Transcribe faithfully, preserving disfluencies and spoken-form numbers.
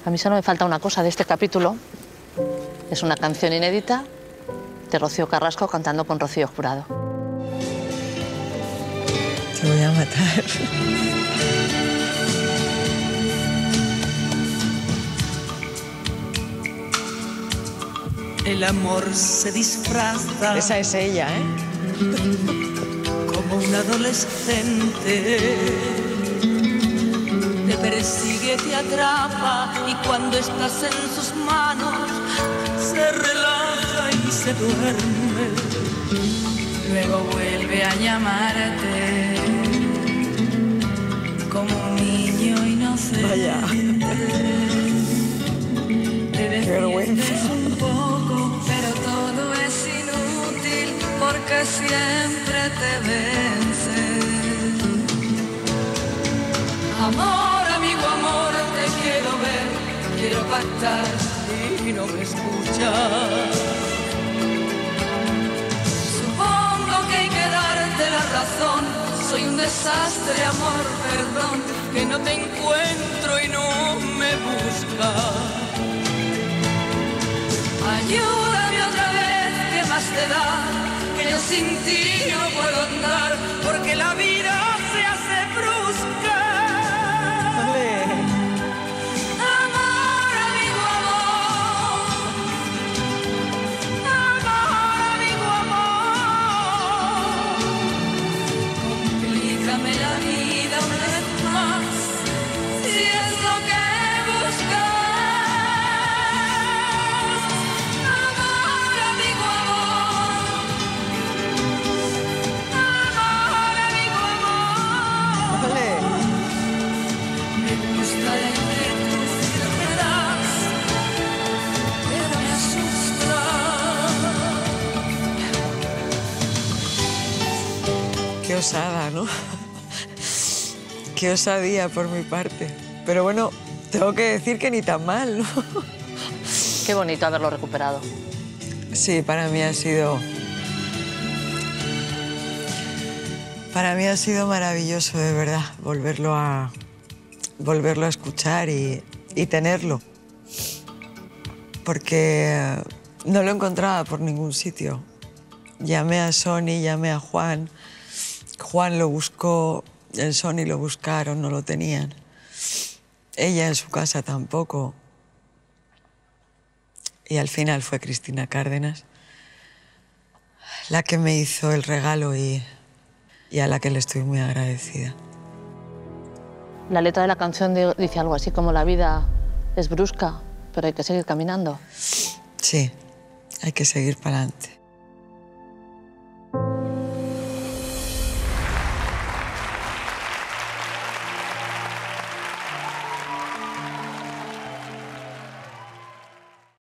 A mí solo me falta una cosa de este capítulo. Es una canción inédita de Rocío Carrasco cantando con Rocío Jurado. Te voy a matar. El amor se disfraza. Esa es ella, ¿eh? Como un adolescente. Te persigue, te atrapa y cuando estás en sus manos se relaja y se duerme. Luego vuelve a llamarte como un niño inocente. Vaya. Te Qué vergüenza. un poco, pero todo es inútil porque siempre te vence. Amor, amigo, amor, te quiero ver, quiero pactar y no me escuchas. Supongo que hay que darte la razón, soy un desastre, amor, perdón, que no te encuentro y no me buscas. Ayúdame otra vez, ¿qué más te da? Que yo sin ti no puedo andar, porque la vida se hace brusca. Vale. Amor, amigo, amor. Amor, amigo, amor. Complícame la vida una vez más, si es lo que buscas. Qué osada, ¿no? Qué osadía por mi parte. Pero bueno, tengo que decir que ni tan mal, ¿no? Qué bonito haberlo recuperado. Sí, para mí ha sido... Para mí ha sido maravilloso, de verdad, volverlo a, volverlo a escuchar y, y tenerlo. Porque no lo encontraba por ningún sitio. Llamé a Sony, llamé a Juan. Juan lo buscó, en Sony lo buscaron, no lo tenían. Ella en su casa tampoco. Y al final fue Cristina Cárdenas la que me hizo el regalo y, y a la que le estoy muy agradecida. La letra de la canción de- dice algo así como la vida es brusca, pero hay que seguir caminando. Sí, hay que seguir para adelante.